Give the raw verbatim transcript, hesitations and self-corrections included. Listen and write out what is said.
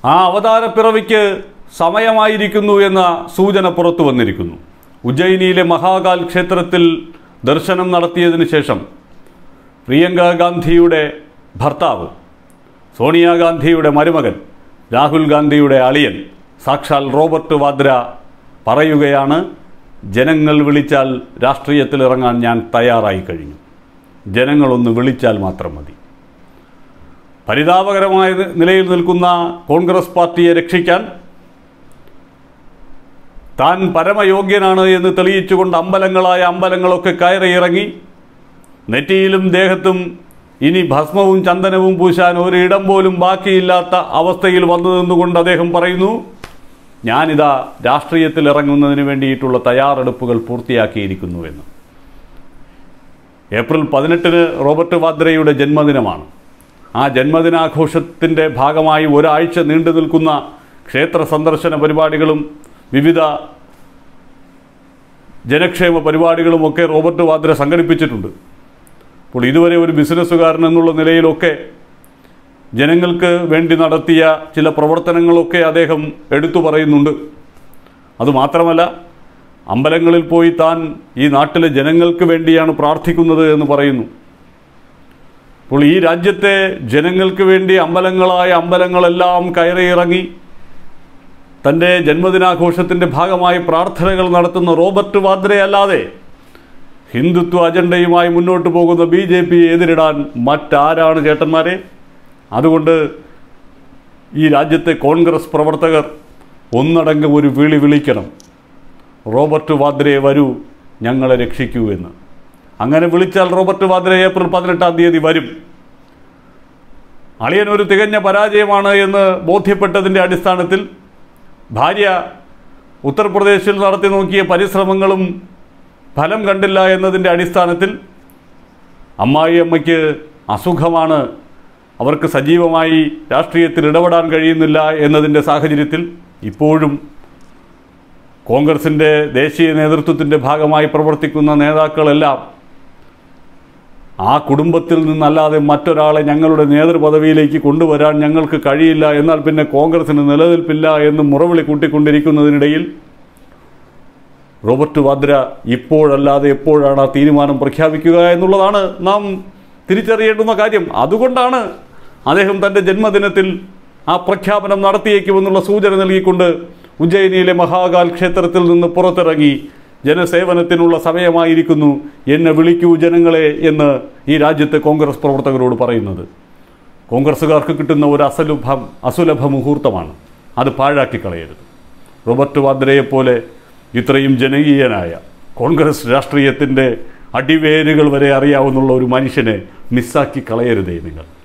ആ അവതാരപ്പിറവിക്ക് സമയമായിരിക്കുന്നു എന്ന സൂചന പുറത്തു വന്നിരിക്കുന്നു. ഉജ്ജയിനിയിലെ മഹാകാൽ ക്ഷേത്രത്തിൽ ദർശനം നടത്തിയതിനു ശേഷം പ്രിയങ്ക ഗാന്ധിയുടെ ഭർത്താവ്, സോണിയാഗാന്ധിയുടെ മരുമകൻ, രാഹുൽ ഗാന്ധിയുടെ അളിയൻ സാക്ഷാൽ റോബർട്ട് വാദ്ര പറയുകയാണ്, ജനങ്ങൾ വിളിച്ചാൽ രാഷ്ട്രീയത്തിലിറങ്ങാൻ ഞാൻ തയ്യാറായി കഴിഞ്ഞു. ജനങ്ങളൊന്ന് വിളിച്ചാൽ മാത്രം മതി. പരിതാപകരമായ നിലയിൽ നിൽക്കുന്ന കോൺഗ്രസ് പാർട്ടിയെ രക്ഷിക്കാൻ താൻ പരമയോഗ്യനാണ് എന്ന് തെളിയിച്ചുകൊണ്ട് അമ്പലങ്ങളായ അമ്പലങ്ങളൊക്കെ കയറിയിറങ്ങി നെറ്റിയിലും ദേഹത്തും ഇനി ഭസ്മവും ചന്ദനവും പൂശാൻ ഒരിടം പോലും ബാക്കിയില്ലാത്ത അവസ്ഥയിൽ വന്നു നിന്നുകൊണ്ട് അദ്ദേഹം പറയുന്നു, ഞാനിതാ രാഷ്ട്രീയത്തിൽ ഇറങ്ങുന്നതിന് വേണ്ടിയിട്ടുള്ള തയ്യാറെടുപ്പുകൾ പൂർത്തിയാക്കിയിരിക്കുന്നു എന്ന്. ഏപ്രിൽ പതിനെട്ടിന് റോബർട്ട് വാദ്രയുടെ ജന്മദിനമാണ്. ആ ജന്മദിനാഘോഷത്തിൻ്റെ ഭാഗമായി ഒരാഴ്ച നീണ്ടു നിൽക്കുന്ന ക്ഷേത്ര സന്ദർശന പരിപാടികളും വിവിധ ജനക്ഷേമ പരിപാടികളുമൊക്കെ റോബർട്ട് വാദ്ര സംഘടിപ്പിച്ചിട്ടുണ്ട്. അപ്പോൾ ഇതുവരെ ഒരു ബിസിനസ്സുകാരൻ എന്നുള്ള നിലയിലൊക്കെ ജനങ്ങൾക്ക് വേണ്ടി നടത്തിയ ചില പ്രവർത്തനങ്ങളൊക്കെ അദ്ദേഹം എടുത്തു പറയുന്നുണ്ട്. അതുമാത്രമല്ല, അമ്പലങ്ങളിൽ പോയി താൻ ഈ നാട്ടിലെ ജനങ്ങൾക്ക് വേണ്ടിയാണ് പ്രാർത്ഥിക്കുന്നത് എന്ന് പറയുന്നു. അപ്പോൾ ഈ രാജ്യത്തെ ജനങ്ങൾക്ക് വേണ്ടി അമ്പലങ്ങളായ അമ്പലങ്ങളെല്ലാം കയറിയിറങ്ങി തൻ്റെ ജന്മദിനാഘോഷത്തിൻ്റെ ഭാഗമായി പ്രാർത്ഥനകൾ നടത്തുന്ന റോബർട്ട് വാദ്രയല്ലാതെ ഹിന്ദുത്വ അജണ്ടയുമായി മുന്നോട്ട് പോകുന്ന ബി ജെ പിയെ എതിരിടാൻ മറ്റാരാണ് ചേട്ടന്മാരെ? അതുകൊണ്ട് ഈ രാജ്യത്തെ കോൺഗ്രസ് പ്രവർത്തകർ ഒന്നടങ്കം ഒരു വിളി വിളിക്കണം, റോബർട്ട് വാദ്രയെ വരൂ, ഞങ്ങളെ രക്ഷിക്കൂ എന്ന്. അങ്ങനെ വിളിച്ചാൽ റോബർട്ട് വാദ്ര ഏപ്രിൽ പതിനെട്ടാം തീയതി വരും. അളിയൻ ഒരു തികഞ്ഞ പരാജയമാണ് എന്ന് ബോധ്യപ്പെട്ടതിൻ്റെ അടിസ്ഥാനത്തിൽ ഭാര്യ ഉത്തർപ്രദേശിൽ നടത്തി നോക്കിയ പരിശ്രമങ്ങളും ഫലം കണ്ടില്ല എന്നതിൻ്റെ അടിസ്ഥാനത്തിൽ അമ്മായിയമ്മയ്ക്ക് അസുഖമാണ്, അവർക്ക് സജീവമായി രാഷ്ട്രീയത്തിൽ ഇടപെടാൻ കഴിയുന്നില്ല എന്നതിൻ്റെ സാഹചര്യത്തിൽ ഇപ്പോഴും കോൺഗ്രസിൻ്റെ ദേശീയ നേതൃത്വത്തിൻ്റെ ഭാഗമായി പ്രവർത്തിക്കുന്ന നേതാക്കളെല്ലാം ആ കുടുംബത്തിൽ നിന്നല്ലാതെ മറ്റൊരാളെ ഞങ്ങളുടെ നേതൃപദവിയിലേക്ക് കൊണ്ടുവരാൻ ഞങ്ങൾക്ക് കഴിയില്ല, എന്നാൽ പിന്നെ കോൺഗ്രസിന് നിലനിൽപ്പില്ല എന്ന് മുറവിളി കൂട്ടിക്കൊണ്ടിരിക്കുന്നതിനിടയിൽ റോബർട്ട് വാദ്ര ഇപ്പോഴല്ലാതെ എപ്പോഴാണ് ആ തീരുമാനം പ്രഖ്യാപിക്കുക എന്നുള്ളതാണ് നാം തിരിച്ചറിയേണ്ടുന്ന കാര്യം. അതുകൊണ്ടാണ് അദ്ദേഹം തൻ്റെ ജന്മദിനത്തിൽ ആ പ്രഖ്യാപനം നടത്തിയേക്കുമെന്നുള്ള സൂചന നൽകിക്കൊണ്ട് ഉജ്ജയിനിയിലെ മഹാകാൽ ക്ഷേത്രത്തിൽ നിന്ന് പുറത്തിറങ്ങി ജനസേവനത്തിനുള്ള സമയമായിരിക്കുന്നു, എന്നെ വിളിക്കൂ ജനങ്ങളെ എന്ന് ഈ രാജ്യത്തെ കോൺഗ്രസ് പ്രവർത്തകരോട് പറയുന്നത്. കോൺഗ്രസ്സുകാർക്ക് കിട്ടുന്ന ഒരു അസുലഭ അസുലഭ മുഹൂർത്തമാണ്, അത് പാഴാക്കി കളയരുത്. റോബർട്ട് വാദ്രയെപ്പോലെ ഇത്രയും ജനകീയനായ കോൺഗ്രസ് രാഷ്ട്രീയത്തിൻ്റെ അടിവേരുകൾ വരെ അറിയാവുന്ന ഒരു മനുഷ്യനെ മിസ്സാക്കി കളയരുതേ നിങ്ങൾ.